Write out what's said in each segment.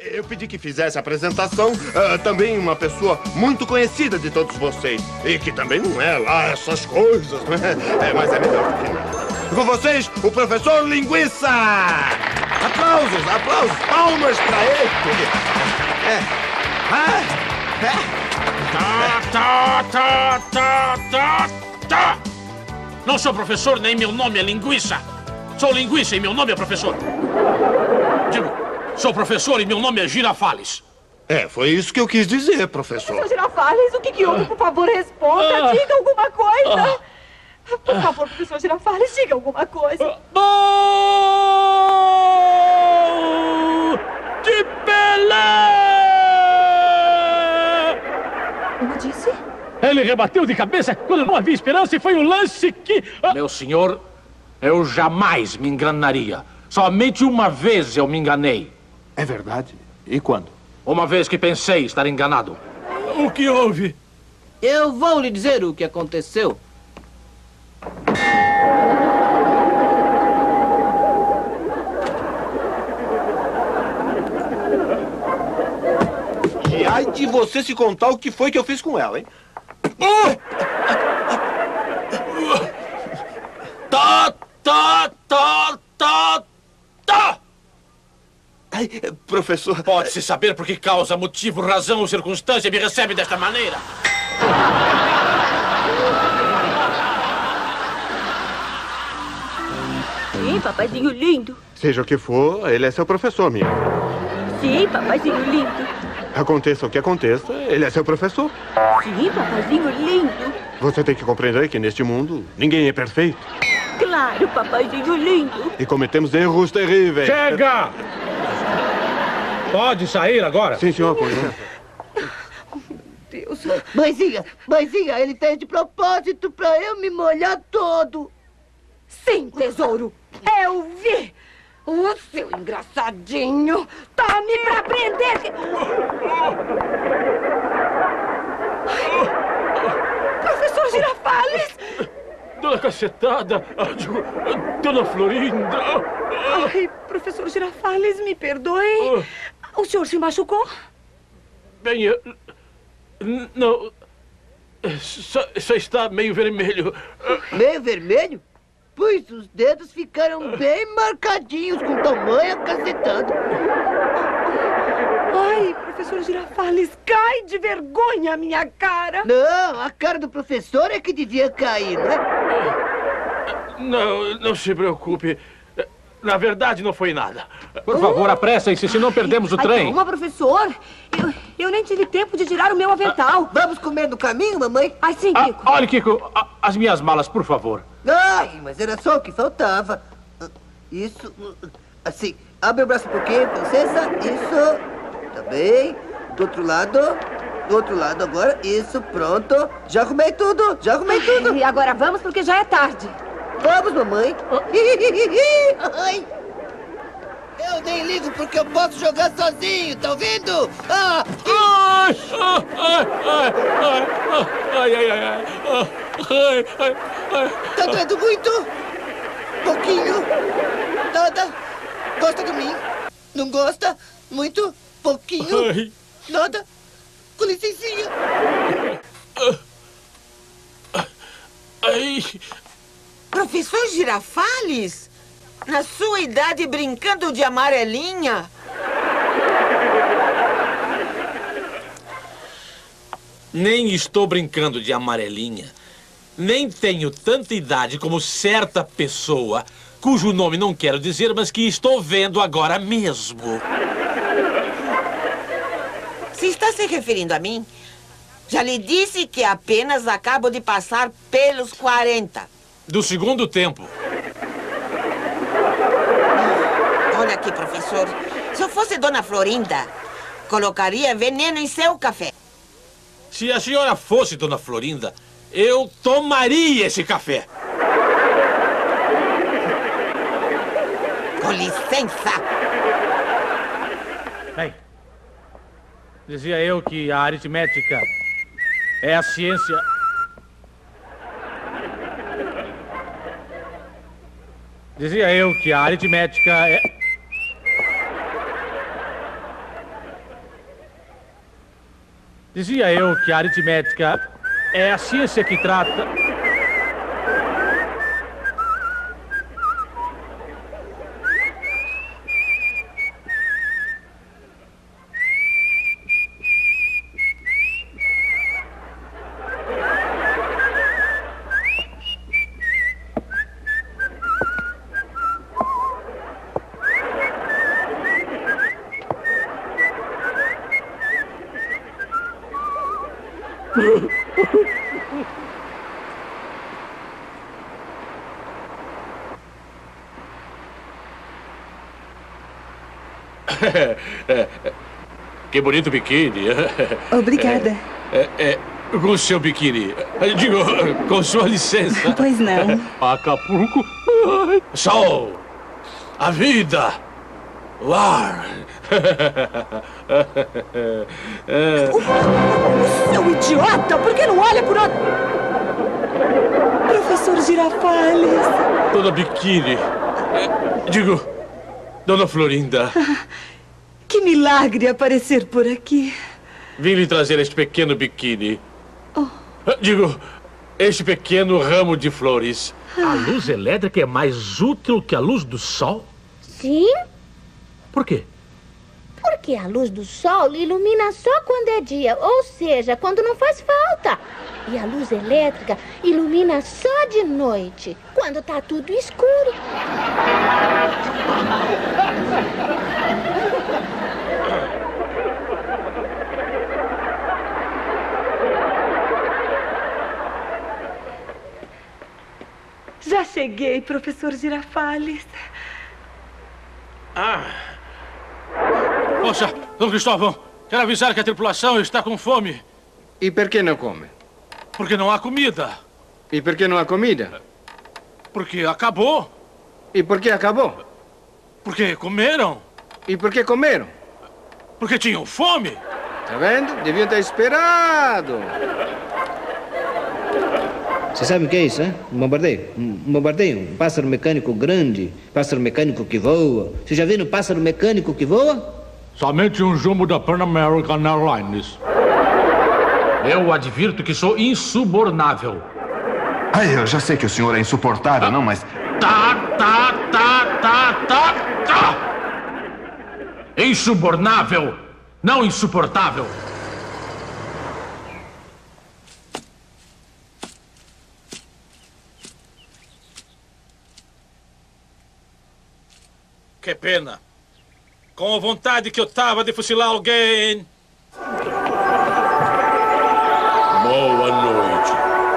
Eu pedi que fizesse a apresentação também uma pessoa muito conhecida de todos vocês. E que também não é lá essas coisas, né? Mas é melhor do que nada. Com vocês, o professor Linguiça! Aplausos, aplausos, palmas pra ele! Tá! Não sou professor, nem meu nome é Linguiça. Sou Linguiça e meu nome é professor. Digo, sou professor e meu nome é Girafales. Foi isso que eu quis dizer, professor. Professor Girafales, o que houve? Por favor, responda. Diga alguma coisa. Por favor, professor Girafales, diga alguma coisa. Gol de Pelé! Como disse? Ele rebateu de cabeça quando não havia esperança e foi um lance que... Meu senhor, eu jamais me enganaria. Somente uma vez eu me enganei. É verdade? E quando? Uma vez que pensei estar enganado. O que houve? Eu vou lhe dizer o que aconteceu. E ai de você se contar o que foi que eu fiz com ela, hein? Ai, professor... Pode-se saber por que causa, motivo, razão ou circunstância me recebe desta maneira? Sim, papaizinho lindo. Seja o que for, ele é seu professor, minha. Sim, papaizinho lindo. Aconteça o que aconteça, ele é seu professor. Sim, papaizinho lindo. Você tem que compreender que neste mundo ninguém é perfeito. Claro, papaizinho lindo. E cometemos erros terríveis. Chega! Pode sair agora? Sim, senhor, com licença. Deus. Mãezinha, ele tem de propósito pra eu me molhar todo. Sim, tesouro. Eu vi. O seu engraçadinho. Tome pra prender. Professor Girafales. Dona Cacetada, Dona Florinda. Ai, professor Girafales, me perdoe. O senhor se machucou? Bem, não... Só está meio vermelho. Meio vermelho? Pois os dedos ficaram bem marcadinhos com tamanha cacetada. Ai, professor Girafales, cai de vergonha a minha cara. Não, a cara do professor é que devia cair, não é? Não se preocupe. Na verdade, não foi nada. Por favor, apressem-se, senão perdemos o trem. Calma, professor. Eu nem tive tempo de tirar o meu avental. Vamos comer no caminho, mamãe? Ai, sim, Kiko. Olha, Kiko, as minhas malas, por favor. Ai, mas era só o que faltava. Isso, assim, abre o braço um pouquinho, com licença. Isso, tá bem. Do outro lado agora. Isso, pronto. Já arrumei tudo. E agora vamos, porque já é tarde. Vamos, mamãe. Ai. Eu nem ligo porque eu posso jogar sozinho, tá ouvindo? Ai! Tá doendo muito? Pouquinho? Nada? Gosta de mim? Não gosta? Muito? Pouquinho? Nada? Com licencinha. Professor Girafales? Na sua idade brincando de amarelinha? Nem estou brincando de amarelinha. Nem tenho tanta idade como certa pessoa, cujo nome não quero dizer, mas que estou vendo agora mesmo. Se está se referindo a mim, já lhe disse que apenas acabo de passar pelos 40. Do segundo tempo. Olha aqui, professor. Se eu fosse Dona Florinda, colocaria veneno em seu café. Se a senhora fosse Dona Florinda, eu tomaria esse café. Com licença. Bem, dizia eu que a aritmética é a ciência... Dizia eu que a aritmética é... Dizia eu que a aritmética é a ciência que trata... Que bonito biquíni. Obrigada. Com o seu biquíni. Digo, com sua licença. Pois não. Acapulco. Sol. A vida. O ar. Seu idiota! Por que não olha por outro... Professor Girafales. Dona Biquíni. Digo, Dona Florinda. Que milagre aparecer por aqui. Vim lhe trazer este pequeno biquíni. Digo, este pequeno ramo de flores. A luz elétrica é mais útil que a luz do sol? Sim. Por quê? Porque a luz do sol ilumina só quando é dia, ou seja, quando não faz falta. E a luz elétrica ilumina só de noite, quando tá tudo escuro. Já cheguei, professor Girafales. Poxa, Dom Cristóvão, quero avisar que a tripulação está com fome. E por que não come? Porque não há comida. E por que não há comida? Porque acabou. E por que acabou? Porque comeram. E por que comeram? Porque tinham fome. Tá vendo? Deviam ter esperado. Você sabe o que é isso, hein? Um bombardeio? Um bombardeio? Um pássaro mecânico grande, pássaro mecânico que voa. Você já viu um pássaro mecânico que voa? Somente um jumbo da Pan American Airlines. Eu advirto que sou insubornável. Eu já sei que o senhor é insuportável, não, mas... Tá. Insubornável, não insuportável. Que pena. Com a vontade que eu tava de fuzilar alguém. Boa noite.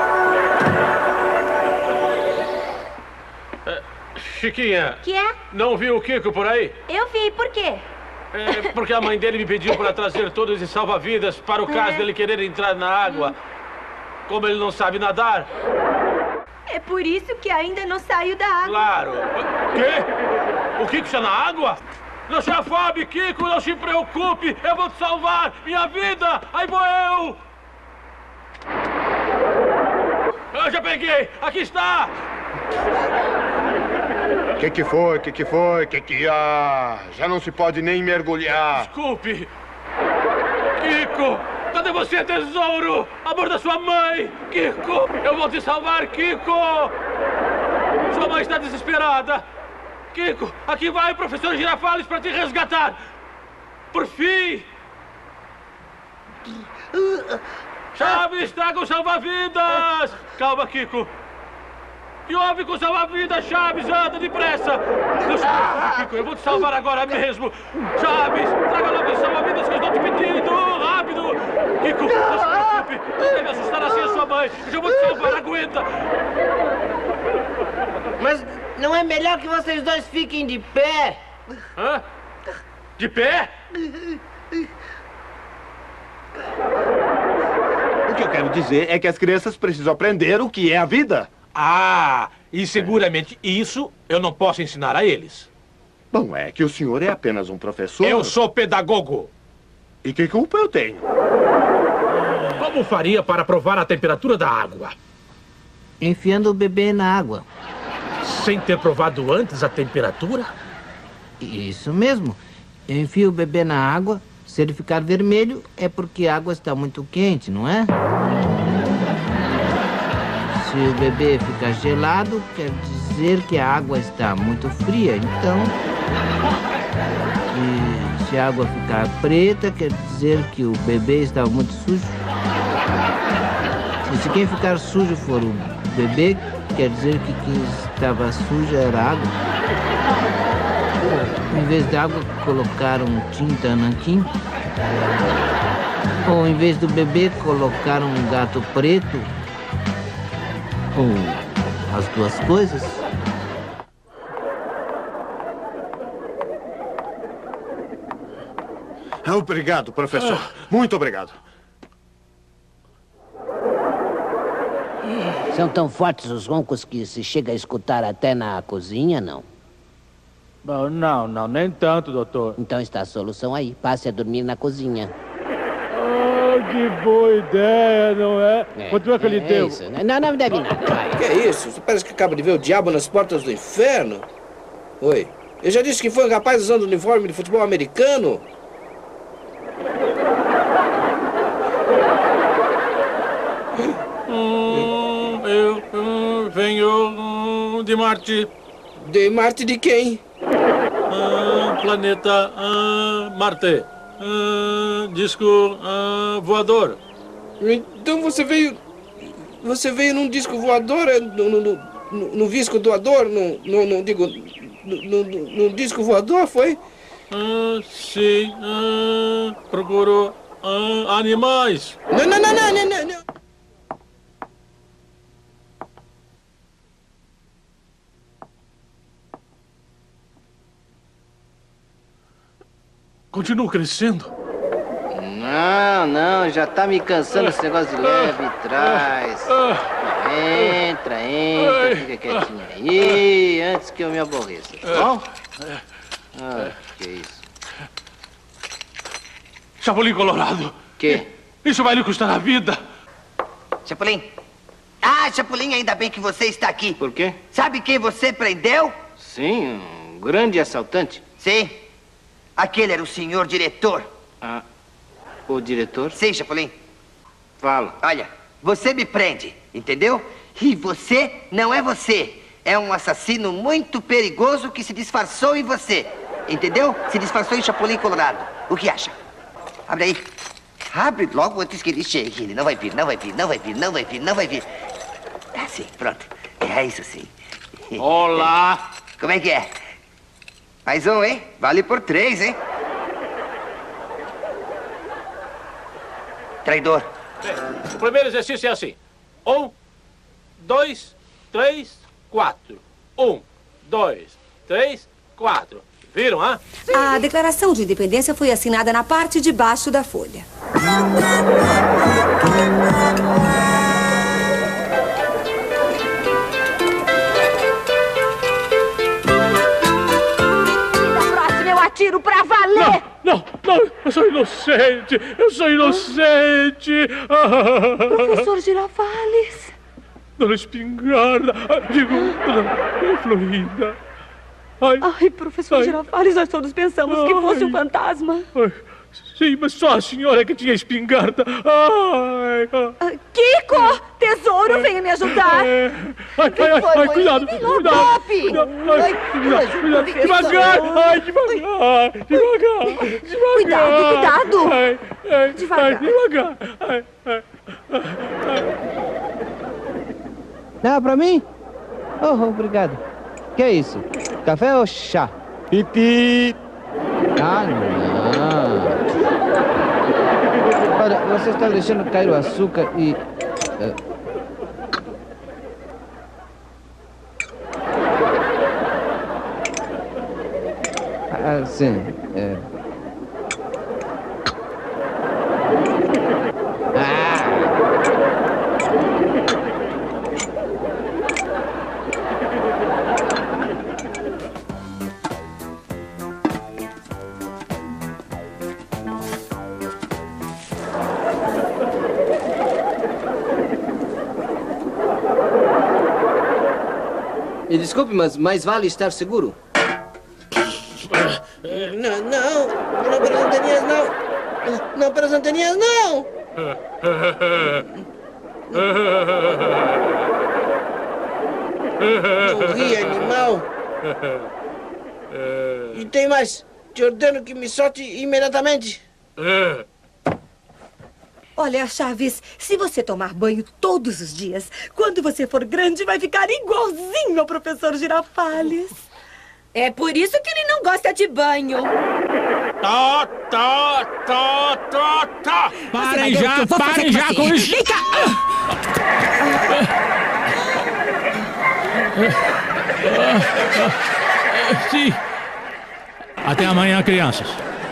Chiquinha. Que é? Não viu o Kiko por aí? Eu vi, por quê? Porque a mãe dele me pediu para trazer todos os salva-vidas para o caso dele querer entrar na água. Como ele não sabe nadar. É por isso que ainda não saiu da água. Claro. Quê? O Kiko está na água? Não se afobe, Kiko, não se preocupe. Eu vou te salvar. Minha vida. Aí vou eu. Eu já peguei. Aqui está. Que foi? Já não se pode nem mergulhar. Desculpe. Kiko, cadê você, tesouro? Amor da sua mãe. Kiko, eu vou te salvar, Kiko. Sua mãe está desesperada. Kiko, aqui vai o professor Girafales para te resgatar. Por fim. Chaves, traga o salva-vidas. Calma, Kiko. Que houve com o salva-vidas, Chaves? Anda depressa! Não se preocupe, Kiko, eu vou te salvar agora mesmo! Chaves, traga logo os salva-vidas que eu estou te pedindo! Rápido! Kiko, não se preocupe! Não deve assustar assim a sua mãe! Eu já vou te salvar, aguenta! Mas não é melhor que vocês dois fiquem de pé? Hã? De pé? O que eu quero dizer é que as crianças precisam aprender o que é a vida. E seguramente isso eu não posso ensinar a eles. Bom, é que o senhor é apenas um professor. Eu sou pedagogo. E que culpa eu tenho? Como faria para provar a temperatura da água? Enfiando o bebê na água. Sem ter provado antes a temperatura? Isso mesmo. Eu enfio o bebê na água Se ele ficar vermelho, é porque a água está muito quente, não é? Se o bebê ficar gelado, quer dizer que a água está muito fria. Então, se a água ficar preta, quer dizer que o bebê está muito sujo. E se quem ficar sujo for o bebê, quer dizer que quem estava sujo era a água. Em vez de água, colocaram tinta nanquim. Ou em vez do bebê, colocaram um gato preto. Ou as duas coisas. Obrigado, professor. Muito obrigado. São tão fortes os roncos que se chega a escutar até na cozinha, não? Não, nem tanto, doutor. Então está a solução aí. Passe a dormir na cozinha. Que boa ideia, não é? Quanto é que ele deu? Isso. Não me deve nada. Vai. Que é isso? Você parece que acaba de ver o diabo nas portas do inferno. Oi. Eu já disse que foi um rapaz usando uniforme de futebol americano. Eu venho de Marte. De Marte de quem? Planeta Marte. Disco voador. Então você veio num disco voador? No disco doador? No disco voador, foi? Sim. Procuro animais. Não. Continua crescendo? Não, já tá me cansando esse negócio de leve e trás. Entra, fica quietinho aí, antes que eu me aborreça, tá bom? Que isso? Chapolin Colorado. Que? Isso vai lhe custar a vida. Chapolin. Chapolin, ainda bem que você está aqui. Por quê? Sabe quem você prendeu? Sim, um grande assaltante. Sim. Aquele era o senhor diretor. O diretor? Sim, Chapolin. Fala. Olha, você me prende, entendeu? E você não é você. É um assassino muito perigoso que se disfarçou em você. Entendeu? Se disfarçou em Chapolin Colorado. O que acha? Abre aí. Abre logo antes que ele chegue. Ele não vai vir. Sim, pronto. É isso sim. Olá. Como é que é? Mais um, hein? Vale por 3, hein? Traidor. O primeiro exercício é assim. 1, 2, 3, 4. 1, 2, 3, 4. Viram, hã? A Declaração de Independência foi assinada na parte de baixo da folha. Tiro pra valer! Não, eu sou inocente! Professor Girafales! Dona Espingarda, Dona Florinda. Ai, professor Girafales, nós todos pensamos que fosse um fantasma. Sim, mas só a senhora que tinha espingarda. Kiko! Tesouro, venha me ajudar! Cuidado! Devagar! Devagar! Devagar! Não, pra mim? Obrigado. Que é isso? Café ou chá? Pipi! Não. Olha, você está deixando cair o açúcar e... sim. Me desculpe, mas mais vale estar seguro. Não, Daniel, não. Não, pelas anteninhas, não! Não ri, animal. E tem mais. Te ordeno que me solte imediatamente. Olha, Chaves, se você tomar banho todos os dias, quando você for grande, vai ficar igualzinho ao professor Girafales. É por isso que ele não gosta de banho. Tá. Parem já com isso. Vem cá. Sim. Até amanhã, crianças.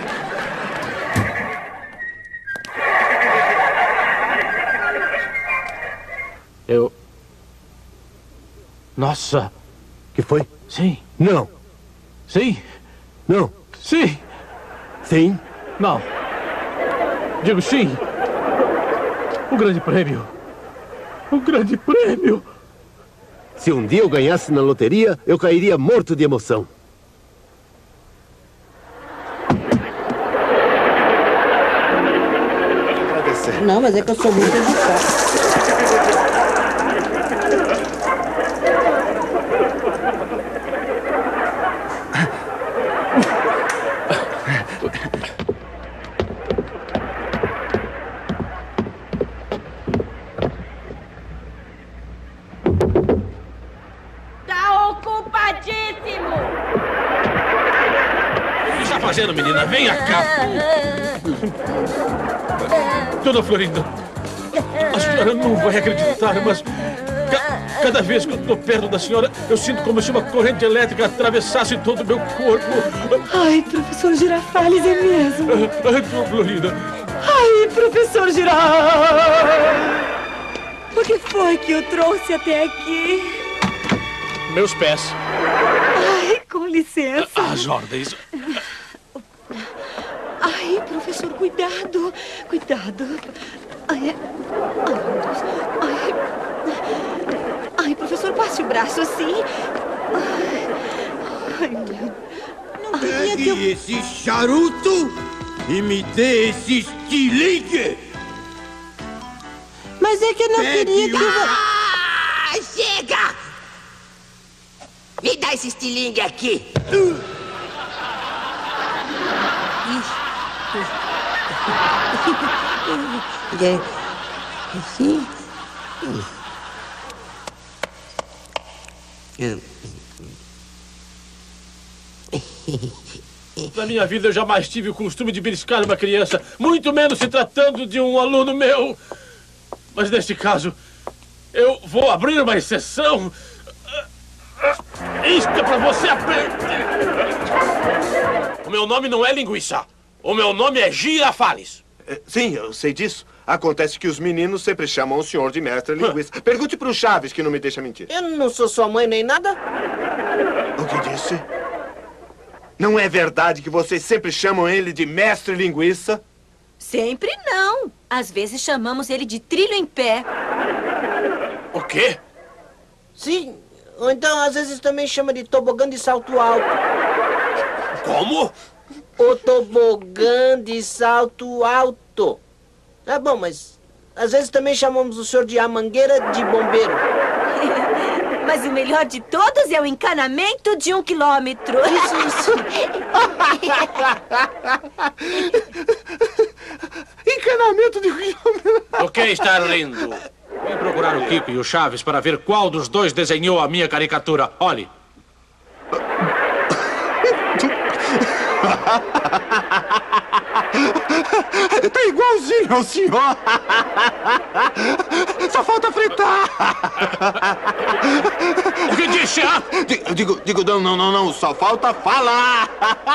Nossa. Que foi? Sim. Não. Sim. Não. Sim. Sim. Não. Digo sim. O grande prêmio. O grande prêmio. Se um dia eu ganhasse na loteria, eu cairia morto de emoção. Não, mas é que eu sou muito educado. Tá ocupadíssimo! O que está fazendo, menina? Venha cá. Dona Florinda, a senhora não vai acreditar, mas cada vez que eu estou perto da senhora, eu sinto como se uma corrente elétrica atravessasse todo o meu corpo. Ai, professor Girafales, é mesmo? Dona Florinda. Ai, professor Girafales! O que foi que o trouxe até aqui? Meus pés. Ai, com licença. As ordens. Ai, professor, cuidado. Cuidado. Ai, meu Deus. Ai, professor, passe o braço assim. Ai, meu... Não queria que eu... Pegue esse charuto e me dê esse estilingue. Mas é que eu não queria que... Ah, chega! Me dá esse estilingue aqui. Assim? Na minha vida eu jamais tive o costume de beliscar uma criança, muito menos se tratando de um aluno meu. Mas neste caso, eu vou abrir uma exceção. Isto é pra você aprender. O meu nome não é linguiça. O meu nome é Girafales. Sim, eu sei disso. Acontece que os meninos sempre chamam o senhor de mestre linguiça. Pergunte pro Chaves, que não me deixa mentir. Eu não sou sua mãe nem nada. O que disse? Não é verdade que vocês sempre chamam ele de mestre linguiça? Sempre não. Às vezes chamamos ele de trilho em pé. O quê? Sim, ou então às vezes também chama de tobogã de salto alto. Como? O tobogã de salto alto. É bom, mas às vezes também chamamos o senhor de a mangueira de bombeiro. Mas o melhor de todos é o encanamento de 1 quilômetro. Isso. Encanamento de 1 quilômetro. O que está rindo? Vim procurar o Kiko e o Chaves para ver qual dos dois desenhou a minha caricatura. Olhe. Tá igualzinho ao senhor. Só falta fritar. O que disse, ah? Digo, não. Só falta falar.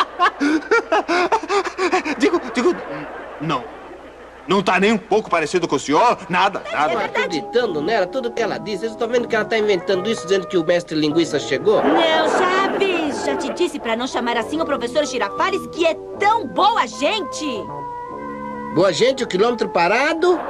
Digo, não. Não tá nem um pouco parecido com o senhor? Nada. Não acreditando nela, tudo que ela diz. Eu estou vendo que ela tá inventando isso, dizendo que o mestre linguiça chegou. Não, Chaves! Já te disse pra não chamar assim o professor Girafales, que é tão boa gente! Boa gente, o quilômetro parado?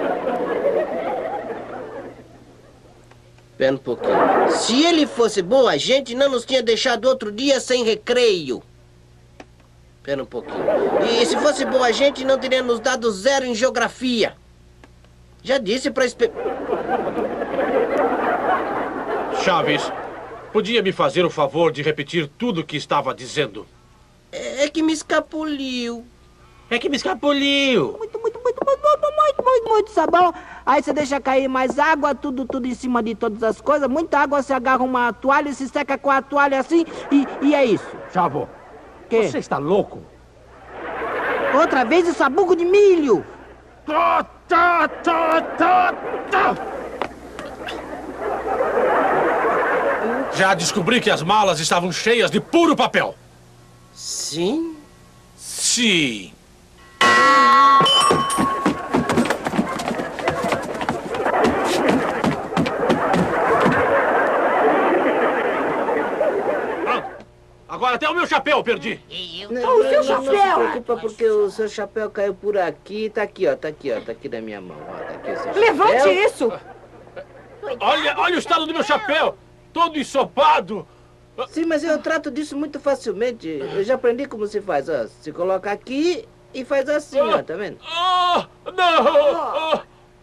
Espera um pouquinho. Se ele fosse boa gente, não nos tinha deixado outro dia sem recreio. Espera um pouquinho. E se fosse bom a gente, não teria nos dado 0 em geografia. Já disse pra Chaves, podia me fazer o favor de repetir tudo o que estava dizendo? É que me escapuliu. Muito sabão. Aí você deixa cair mais água, tudo em cima de todas as coisas. Muita água, você agarra uma toalha, se seca com a toalha assim e é isso. Chavo, você está louco? Outra vez o sabugo de milho. Já descobri que as malas estavam cheias de puro papel. Sim? Sim. Agora até o meu chapéu eu perdi. O seu chapéu! Não se preocupa porque o seu chapéu caiu por aqui. Tá aqui, ó. Tá aqui na minha mão. Ó, tá aqui o seu chapéu. Levante isso! Olha o estado do meu chapéu. Todo ensopado. Sim, mas eu trato disso muito facilmente. Eu já aprendi como se faz, ó. Se coloca aqui e faz assim, ó. Tá vendo? Não!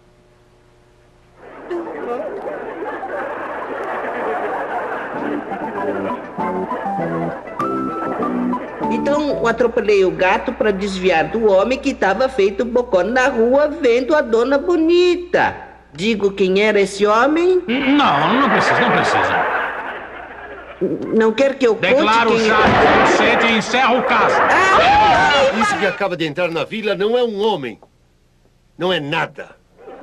Então, eu atropelei o gato para desviar do homem que estava feito bocó na rua vendo a dona bonita. Digo quem era esse homem? Não precisa. Não quer que eu conte Declaro quem... Chaves inocente e encerro o caso. Isso que acaba de entrar na vila não é um homem. Não é nada.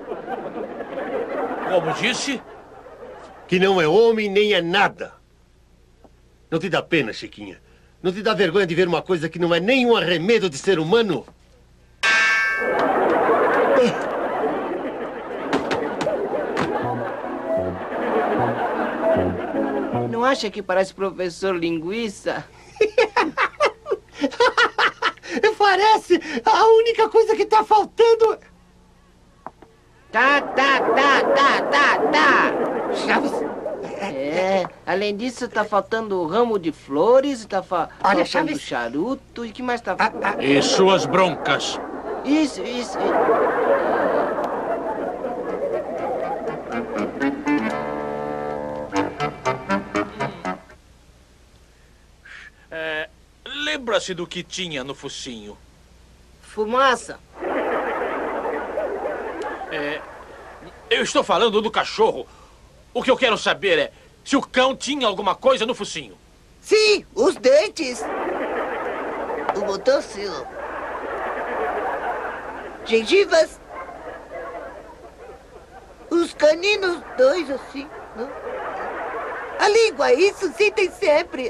Como disse? Que não é homem nem é nada. Não te dá pena, Chiquinha? Não te dá vergonha de ver uma coisa que não é nem um arremedo de ser humano? Não acha que parece professor linguiça? Parece! A única coisa que tá faltando... Tá. Chaves. Além disso, tá faltando ramo de flores, tá faltando Chaves. charuto, e que mais tá... E suas broncas. Isso. Lembra-se do que tinha no focinho? Fumaça. Eu estou falando do cachorro. O que eu quero saber é se o cão tinha alguma coisa no focinho. Sim, os dentes. O motociclo. Gengivas. Os caninos dois, assim. Não? A língua, isso sim tem sempre.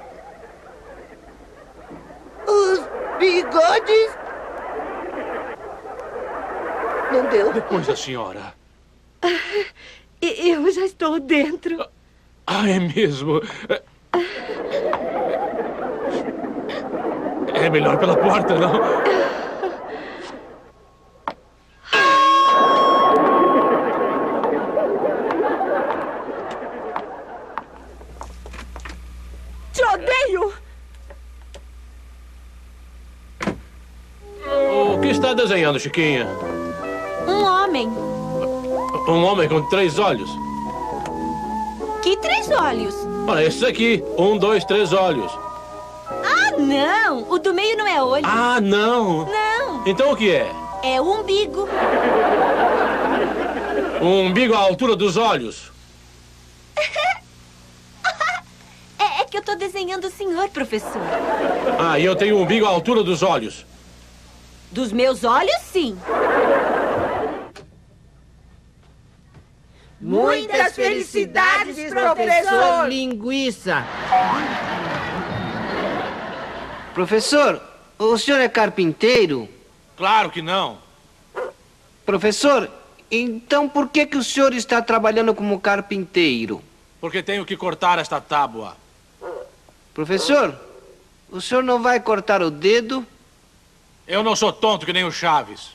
Os bigodes. Não deu. Depois da senhora. Eu já estou dentro. É mesmo? É melhor pela porta, não? Te odeio! O que está desenhando, Chiquinha? Um homem. Um homem com 3 olhos. Que 3 olhos? Olha, esse aqui. 1, 2, 3 olhos. Ah, não! O do meio não é olho. Ah, não! Não! Então o que é? É o umbigo. Um umbigo à altura dos olhos. É que eu tô desenhando o senhor, professor. Ah, e eu tenho um umbigo à altura dos olhos. Dos meus olhos, sim. Muitas felicidades, professor! Linguiça. Professor, o senhor é carpinteiro? Claro que não. Professor, então por que o senhor está trabalhando como carpinteiro? Porque tenho que cortar esta tábua. Professor, o senhor não vai cortar o dedo? Eu não sou tonto que nem o Chaves.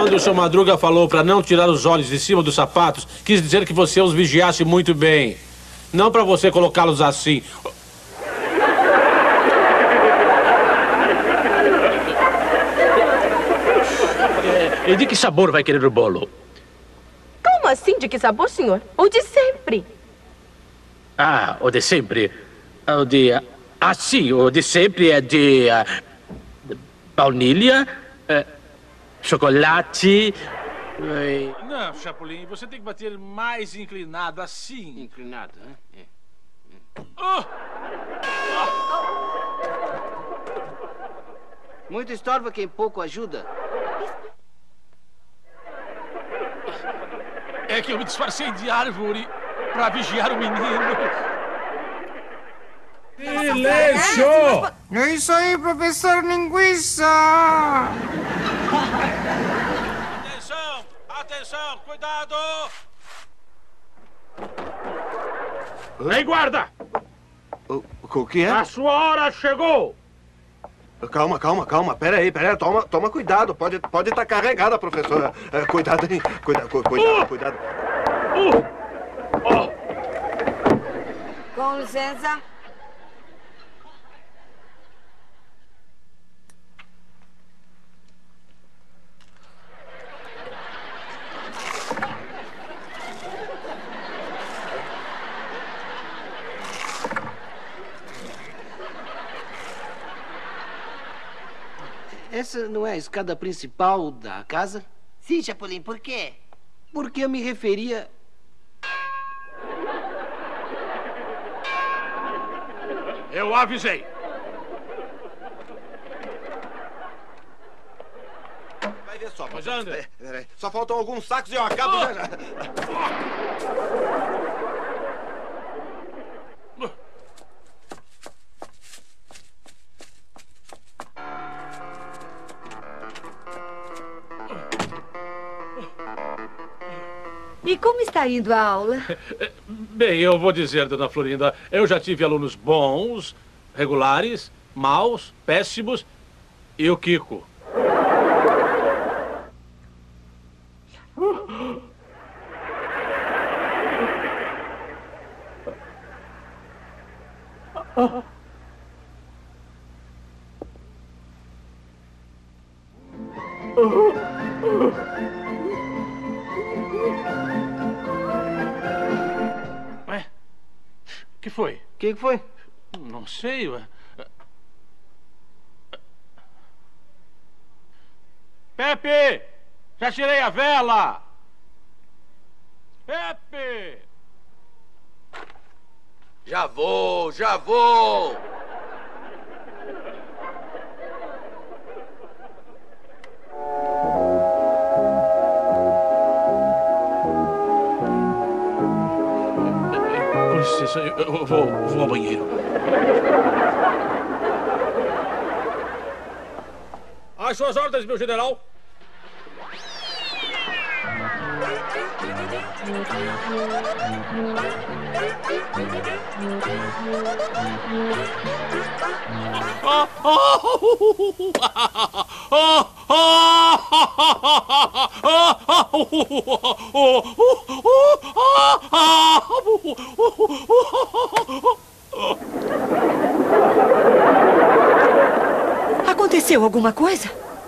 Quando o seu Madruga falou para não tirar os olhos de cima dos sapatos, quis dizer que você os vigiasse muito bem. Não para você colocá-los assim. E de que sabor vai querer o bolo? Como assim? De que sabor, senhor? O de sempre. Ah, o de sempre. O de... Ah, sim, o de sempre é de... baunilha, chocolate... Não, Chapolin, você tem que bater mais inclinado, assim. Inclinado, né? Muito estorva quem pouco ajuda. É que eu me disfarcei de árvore para vigiar o menino. Silêncio! É isso aí, professor Linguiça! Atenção! Atenção! Cuidado! Ei, guarda! O que é? A sua hora chegou! Calma. Pera aí. Toma cuidado. Pode estar carregada, professora. Cuidado, hein? Cuidado. Com licença. Essa não é a escada principal da casa? Sim, Chapolin, por quê? Porque eu me referia... Eu avisei. Vai ver só. Mas anda. Peraí. Só faltam alguns sacos e eu acabo já. E como está indo a aula? Bem, eu vou dizer, dona Florinda, eu já tive alunos bons, regulares, maus, péssimos e o Kiko. Ué? O que foi? O que foi? Não sei, ué. Pepe! Já tirei a vela! Pepe! Já vou! Com licença, eu vou ao banheiro. Às suas ordens, meu general. Aconteceu alguma coisa?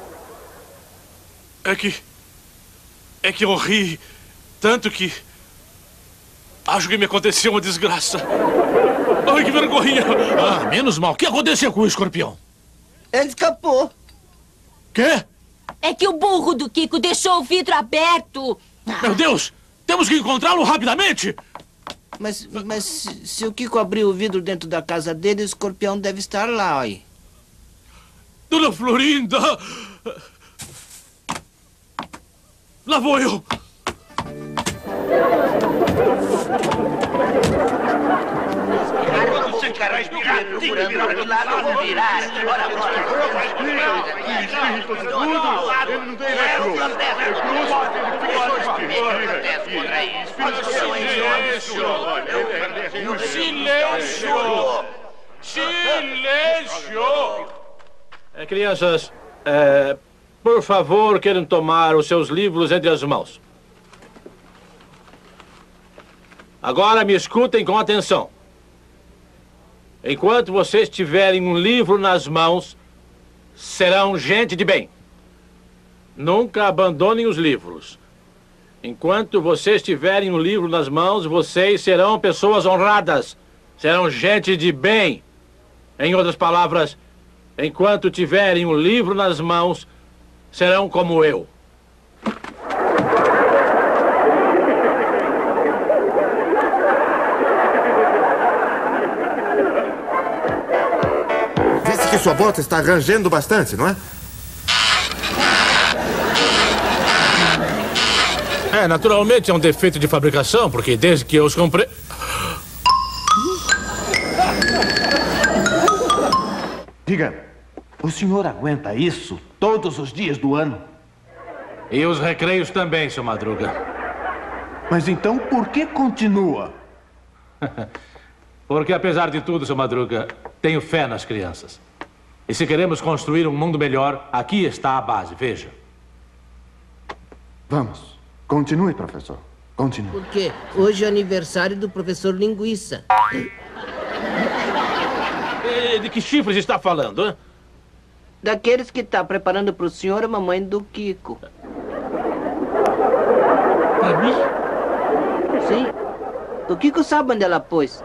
É que eu ri tanto que acho que me aconteceu uma desgraça. Ai, que vergonha! Ah, menos mal. O que aconteceu com o escorpião? Ele escapou. Quê? É que o burro do Kiko deixou o vidro aberto. Meu Deus! Temos que encontrá-lo rapidamente! Mas se o Kiko abriu o vidro dentro da casa dele, o escorpião deve estar lá, aí. Dona Florinda! Lá vou eu! Quando você quer respirar, tem que virar do lado, eu vou virar. Ora, Silêncio! Crianças, Por favor, queiram tomar os seus livros entre as mãos. Agora me escutem com atenção. Enquanto vocês tiverem um livro nas mãos, serão gente de bem. Nunca abandonem os livros. Enquanto vocês tiverem um livro nas mãos, vocês serão pessoas honradas. Serão gente de bem. Em outras palavras, enquanto tiverem um livro nas mãos, serão como eu. Disse que sua bota está rangendo bastante, não é? Naturalmente é um defeito de fabricação, porque desde que eu os comprei... Diga, o senhor aguenta isso todos os dias do ano? E os recreios também, seu Madruga. Mas então por que continua? Porque apesar de tudo, seu Madruga, tenho fé nas crianças. E se queremos construir um mundo melhor, aqui está a base, veja. Vamos. Continue, professor. Continue. Por quê? Hoje é aniversário do professor Linguiça. De que chifres está falando, hein? Daqueles que está preparando para o senhor a mamãe do Kiko. Para mim? Sim. O Kiko sabe onde ela pôs.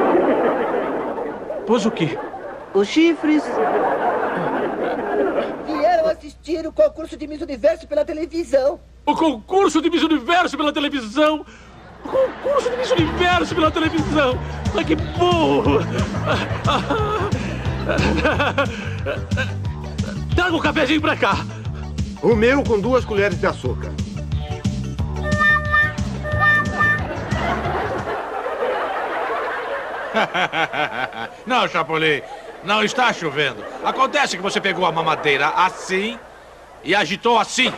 Pôs o quê? Os chifres. Vieram assistir o concurso de Miss Universo pela televisão. O concurso de Miss Universo pela televisão! O concurso de Miss Universo pela televisão! Ai, que burro! Traga um cafezinho pra cá! O meu com 2 colheres de açúcar. Não, Chapolin, não está chovendo. Acontece que você pegou a mamadeira assim e agitou assim.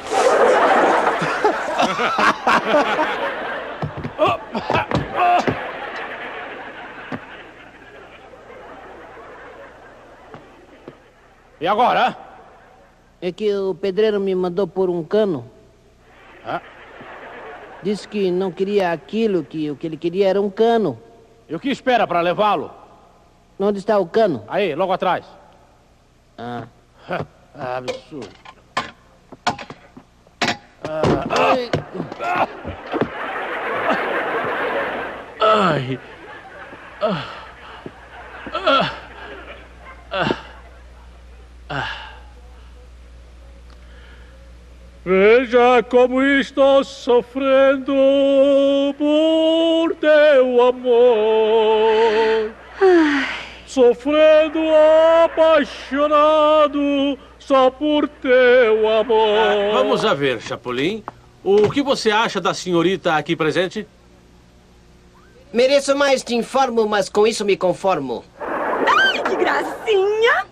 E agora? É que o pedreiro me mandou pôr um cano. Disse que não queria aquilo, que o que ele queria era um cano. E o que espera para levá-lo? Onde está o cano? Aí, logo atrás. Absurdo. Ai. Veja como estou sofrendo por teu amor. Sofrendo apaixonado só por teu amor. Vamos a ver, Chapolin. O que você acha da senhorita aqui presente? Mereço mais, te informo, mas com isso me conformo. Ai, que gracinha!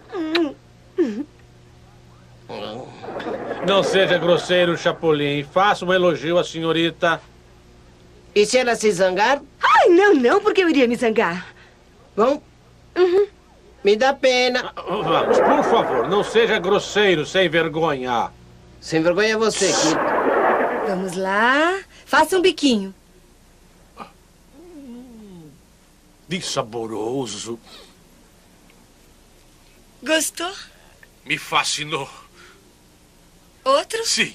Não seja grosseiro, Chapolin. Faça um elogio à senhorita. E se ela se zangar? Ai, não, porque eu iria me zangar. Bom, me dá pena. Vamos, por favor, não seja grosseiro, sem vergonha. Sem vergonha é você, Kiko. Vamos lá. Faça um biquinho. Que saboroso. Gostou? Me fascinou. Outro? Sim.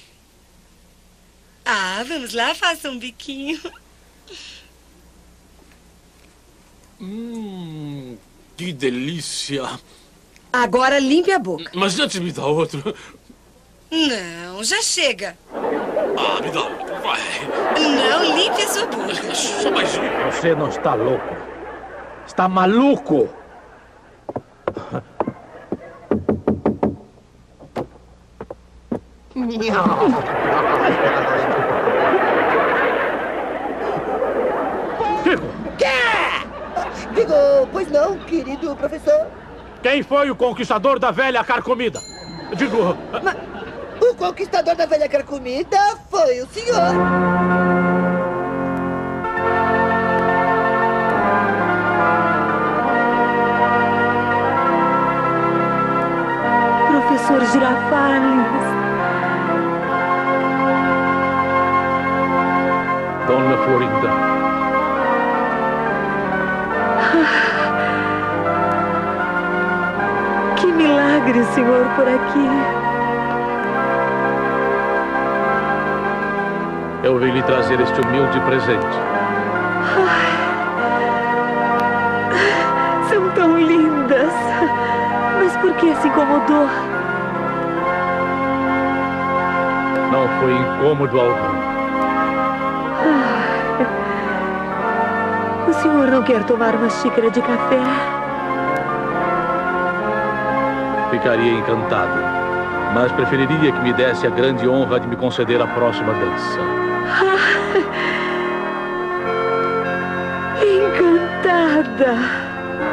Vamos lá, faça um biquinho. Que delícia. Agora limpe a boca. Mas antes me dá outro. Não, já chega. Me dá outro, vai. Não, limpe a sua boca. Só mais um. Você não está louco. Está maluco. Digo, pois não, querido professor. Quem foi o conquistador da velha carcomida? Digo... Mas o conquistador da velha carcomida foi o senhor. Professor Girafales. Florinda. Que milagre, senhor, por aqui. Eu vim lhe trazer este humilde presente. São tão lindas. Mas por que se incomodou? Não foi incômodo algum. O senhor não quer tomar uma xícara de café? Ficaria encantado, mas preferiria que me desse a grande honra de me conceder a próxima dança. Encantada.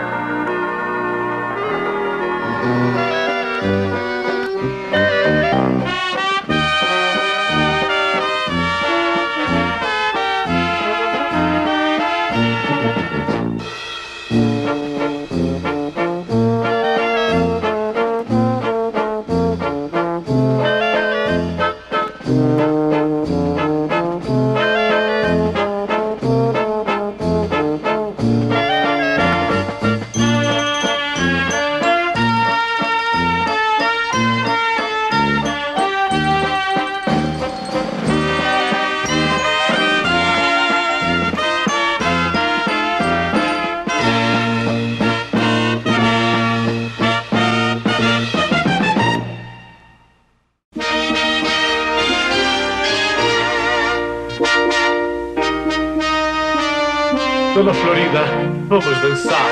Dona Florinda, vamos dançar.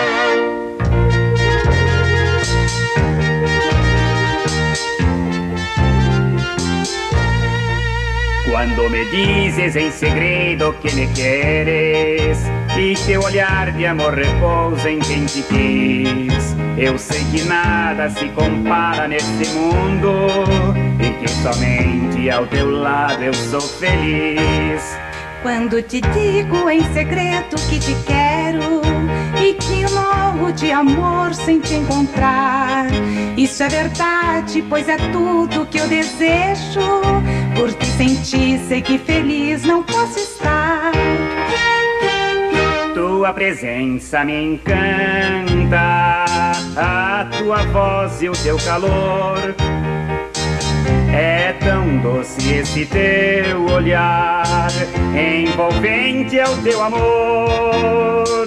Quando me dizes em segredo que me queres e teu olhar de amor repousa em quem te quis, eu sei que nada se compara neste mundo e que somente ao teu lado eu sou feliz. Quando te digo em segredo que te quero e que eu morro de amor sem te encontrar, isso é verdade, pois é tudo que eu desejo. Por te sentir, sei que feliz não posso estar. Tua presença me encanta, a tua voz e o teu calor. É tão doce esse teu olhar, envolvente é o teu amor.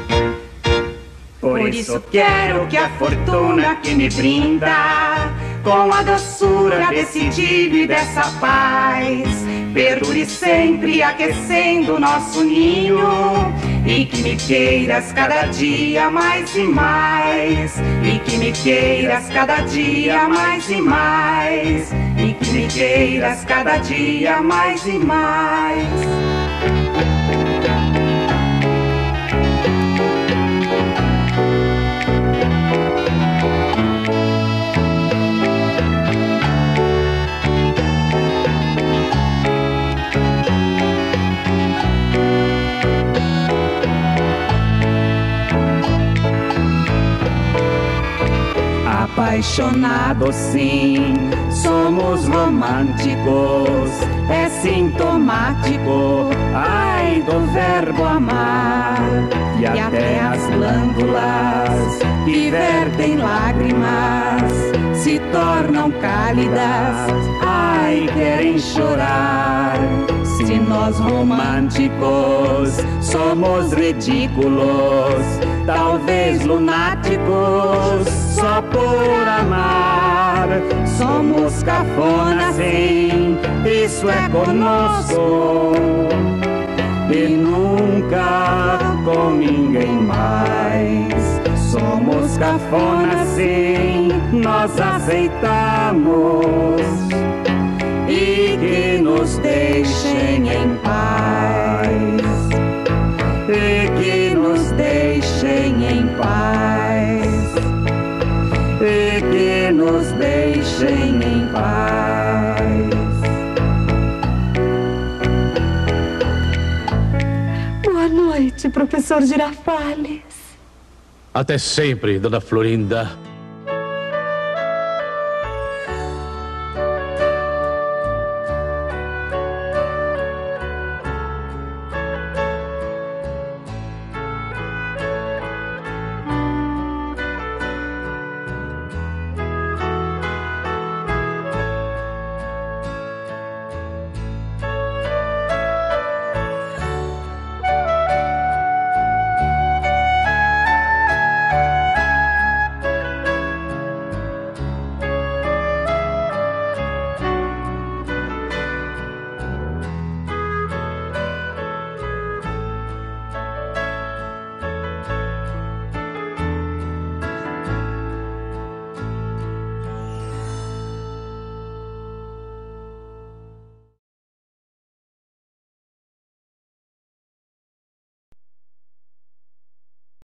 Por isso quero que a fortuna que me brinda, com a doçura desse dia e dessa paz, perdure sempre aquecendo nosso ninho. E que me queiras cada dia mais e mais. E que me queiras cada dia mais e mais. E que me queiras cada dia mais e mais. Apaixonados sim, somos românticos, é sintomático, ai do verbo amar. E até as glândulas que vertem lágrimas se tornam cálidas, ai querem chorar. Se nós românticos somos ridículos, talvez lunáticos, só por amar. Somos cafonas, sim, isso é conosco, e nunca com ninguém mais. Somos cafonas, sim, nós aceitamos, e que nos deixem em paz. E que nos deixem em paz. E que nos deixem em paz. Boa noite, professor Girafales. Até sempre, Dona Florinda.